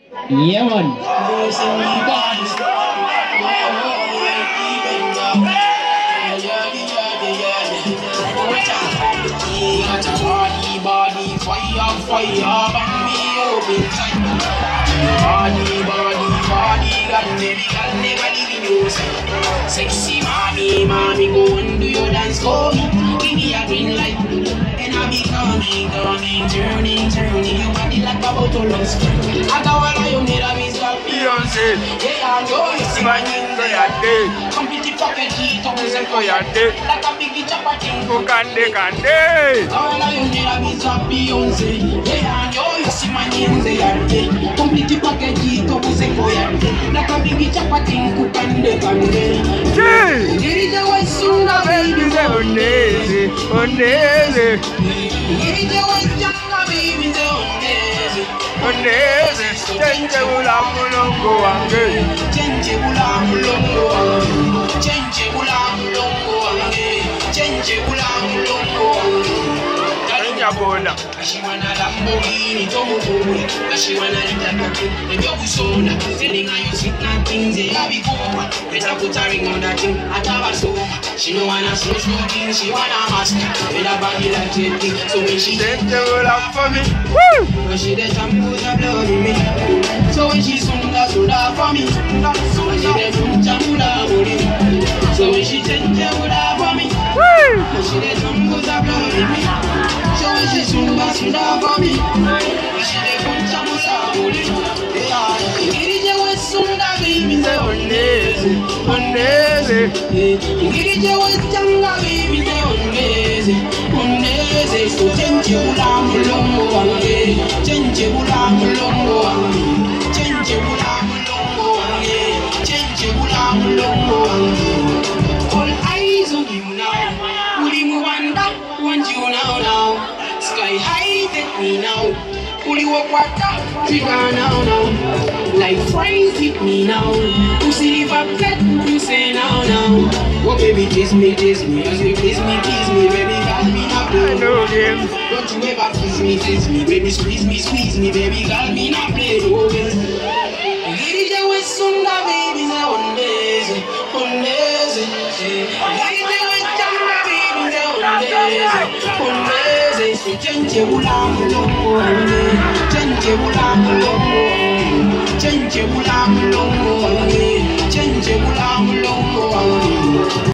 Yeah, man. Body, fire, fire, bang me up inside. Body, got never leaving you. Sexy mommy, mommy, go and do your dance for me. Give me a green light, and I'll be coming, turning, your body like a bottle of spring. I got what I need, I'm Mr. Beyonce. Yeah, I know you see my name, they are dead. Complete pocket heat, I'm Mr. Beyonce. Like a big chapati, go kande. All I need, I'm Mr. Beyonce. Yeah, I know you see my name, they are dead. Complete pocket heat, I'm Mr. Beyonce. Like a big chapati, go kande. Get it away soon, baby, ondeze. Get it away younger, baby, ondeze. Kyenkyebula mulongo wange. Kyenkyebula mulongo wange. Kyenkyebula mulongo wange. Kyenkyebula mulongo wange. She wanna Lamborghini, Tomotola. She wanna little and you soda. Telling her you sit and things they have before. Better put a ring on that thing. I tell her so. She no wanna slow thing, she wanna master. With a body like jetty. So when she take the roll up for me, when she the shampoo the blood in me. So when she soda for me, when she the shampoo body. So when she take the roll up for me, when she the shampoo the blood in me. So when she soda for me, when she the shampoo body. Get it with soda baby, the ondeze. Get it with younger baby, the ondeze. So Kyenkyebula mulongo wange. Kyenkyebula mulongo wange. Kyenkyebula mulongo wange. Kyenkyebula mulongo wange. All eyes on you now. Uli muwanda, want you now. Sky high, take me now. Uli wakwata, trigger now. Like fries, hit me now. Pussy leave a pet, you say now. Oh baby, kiss me, as you kiss me, baby, got me not play. Don't you ever kiss me, baby, squeeze me, baby, got me not play. Oh baby, get it with Sunda, baby, the ondeze. Get it with Janga, baby, the ondeze. So Kyenkyebula mulongo wange. Kyenkyebula mulongo wange. Kyenkyebula mulongo wange. Kyenkyebula mulongo wange.